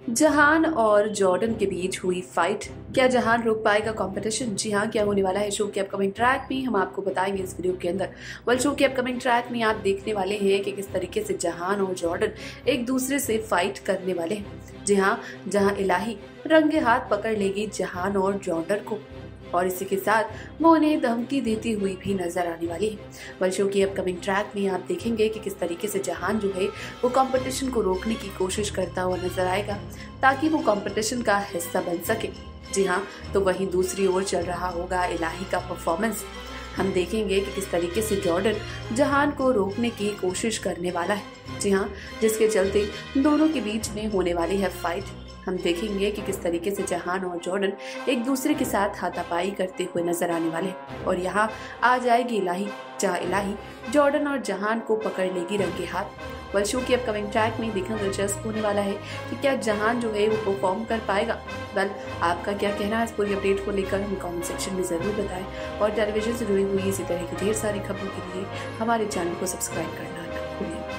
जहान और जॉर्डन के बीच हुई फाइट। क्या जहान रोक पाएगा कंपटीशन? जी हाँ, क्या होने वाला है शो के अपकमिंग ट्रैक में, हम आपको बताएंगे इस वीडियो के अंदर। शो के अपकमिंग ट्रैक में आप देखने वाले हैं कि किस तरीके से जहान और जॉर्डन एक दूसरे से फाइट करने वाले हैं। जी हाँ, जहाँ इलाही रंगे हाथ पकड़ लेगी जहान और जॉर्डन को, और इसी के साथ वो उन्हें धमकी देती हुई भी नजर आने वाली है। शो के अपकमिंग ट्रैक में आप देखेंगे कि किस तरीके से जहान जो है वो कंपटीशन को रोकने की कोशिश करता हुआ नजर आएगा ताकि वो कंपटीशन का हिस्सा बन सके। जी हाँ, तो वहीं दूसरी ओर चल रहा होगा इलाही का परफॉर्मेंस। हम देखेंगे कि किस तरीके से जॉर्डन जहान को रोकने की कोशिश करने वाला है। जी हाँ, जिसके चलते दोनों के बीच में होने वाली है फाइट। हम देखेंगे कि किस तरीके से जहान और जॉर्डन एक दूसरे के साथ हाथापाई करते हुए नजर आने वाले हैं। और यहाँ आ जाएगी इलाही, जहाँ इलाही जॉर्डन और जहान को पकड़ लेगी रंगे हाथ। शो की अपकमिंग ट्रैक में देखना दिलचस्प होने वाला है कि क्या जहान जो है वो परफॉर्म कर पाएगा। आपका क्या कहना है इस पूरी अपडेट को लेकर हमें कमेंट सेक्शन में जरूर बताएं, और टेलीविजन से जुड़ी हुई इसी तरह की ढेर सारी खबरों के लिए हमारे चैनल को सब्सक्राइब करना ना भूलें।